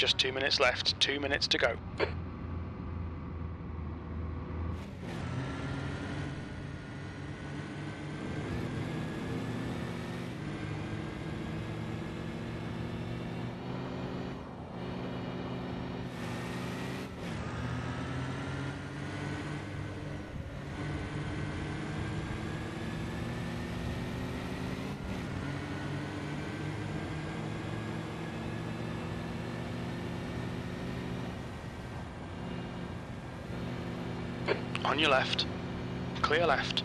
Just 2 minutes left, 2 minutes to go. On your left, clear left.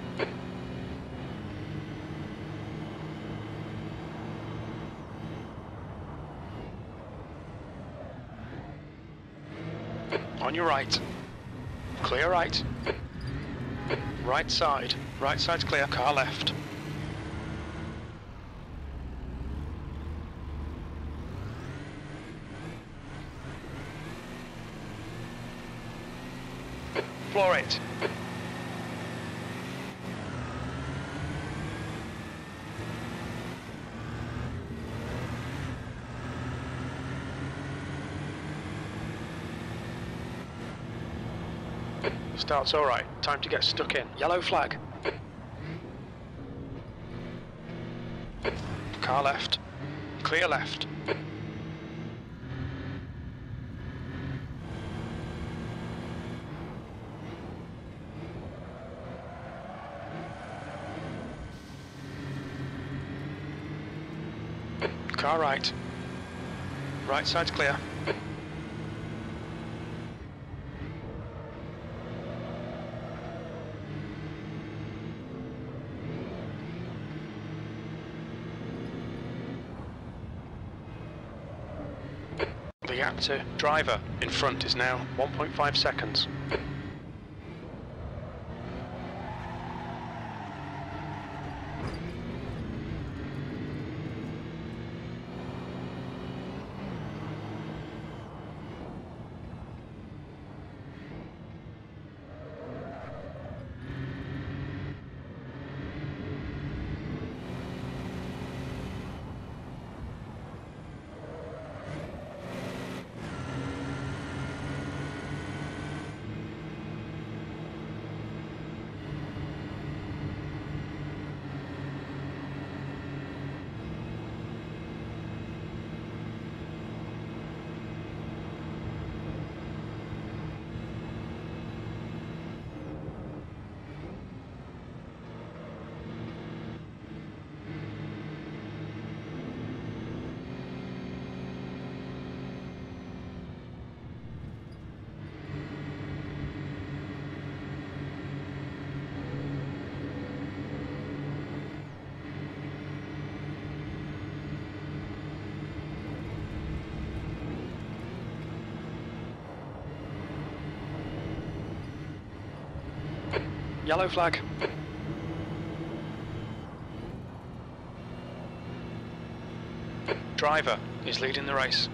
On your right, clear right. Right side's clear, car left. Floor it. Start's alright, time to get stuck in. Yellow flag. Car left, clear left. Car right. Right side's clear. The gap to driver in front is now 1.5 seconds. Yellow flag. Driver is leading the race.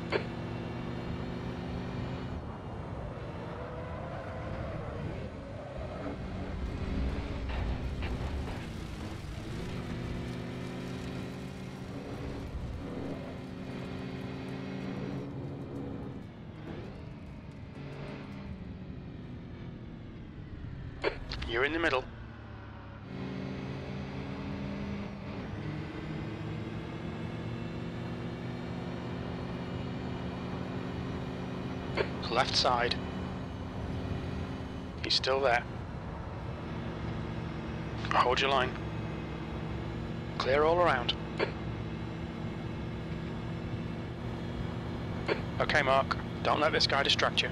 You're in the middle. Left side. He's still there. Hold your line. Clear all around. Okay, Mark. Don't let this guy distract you.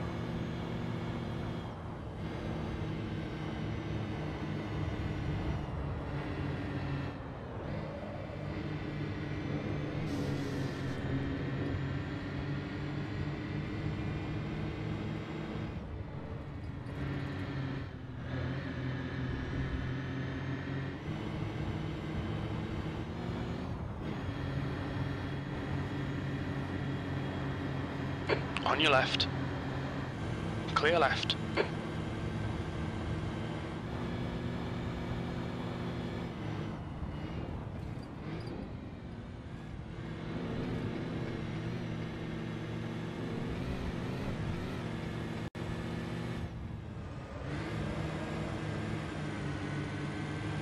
On your left. Clear left.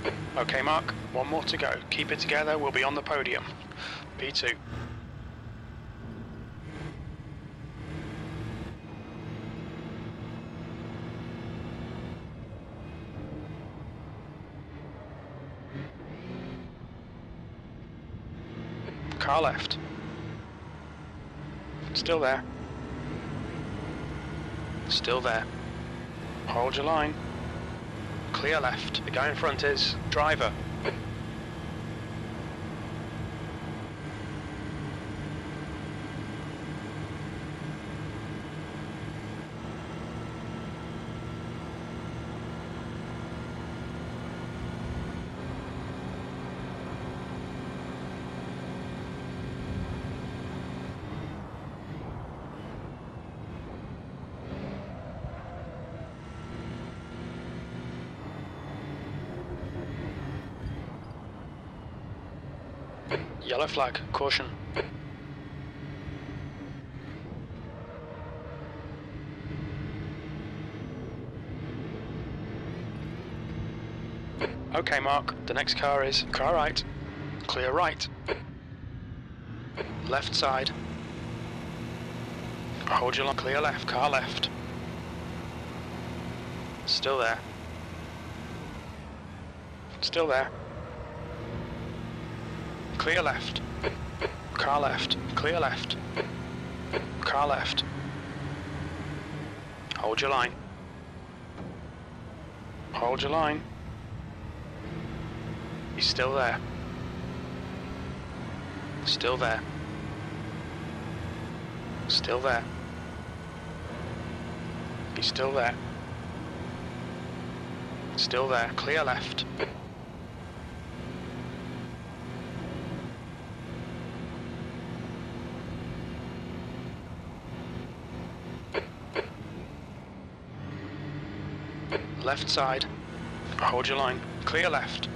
Okay, Mark, one more to go. Keep it together, we'll be on the podium. P2. Car left. Still there. Still there. Hold your line. Clear left. The guy in front is driver. Yellow flag, caution. Okay, Mark, the next car is car right. Clear right. Left side. Hold your line, clear left, car left. Still there. Still there. Clear left. Car left. Clear left. Car left. Hold your line. Hold your line. He's still there. Still there. Still there. He's still there. Still there. Clear left. Left side. Hold your line. Clear left.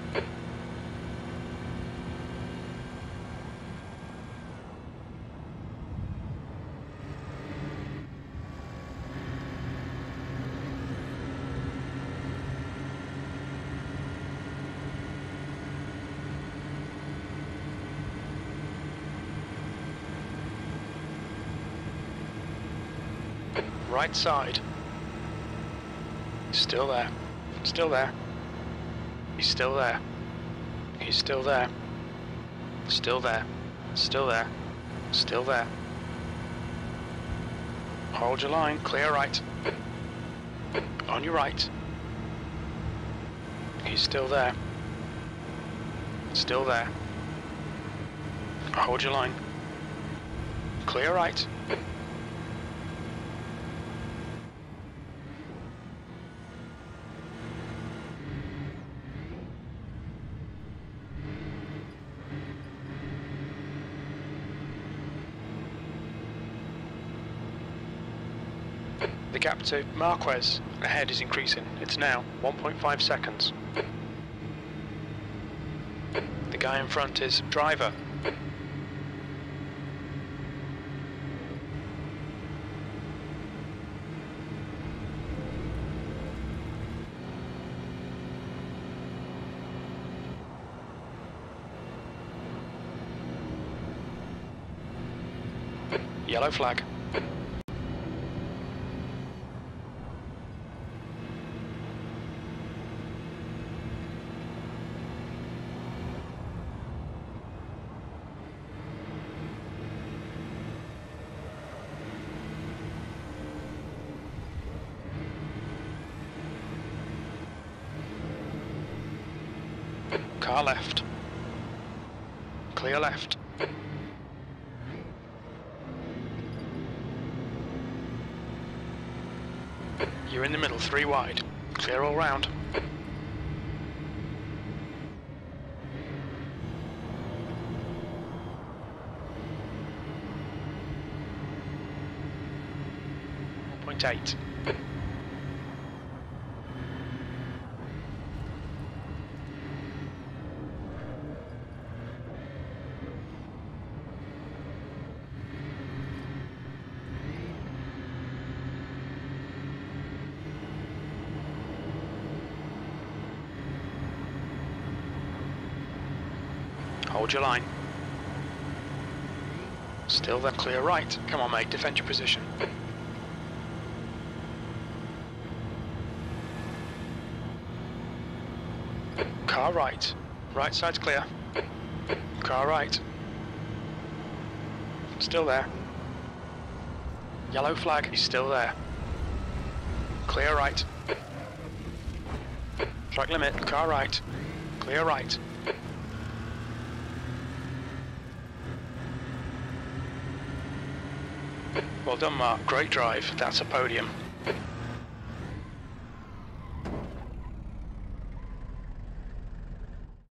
Right side. Still there. Still there. He's still there. He's still there. Still there. Still there. Still there. Hold your line. Clear right. On your right. He's still there. Still there. Hold your line. Clear right. The gap to Marquez ahead is increasing. It's now 1.5 seconds. The guy in front is driver. Yellow flag. Car left. Clear left. You're in the middle, 3 wide. Clear all round. Point 8. Hold your line. Still there, clear right. Come on, mate, defend your position. Car right. Right side's clear. Car right. Still there. Yellow flag, he's still there. Clear right. Track limit, car right. Clear right. Well done, Mark. Great drive. That's a podium.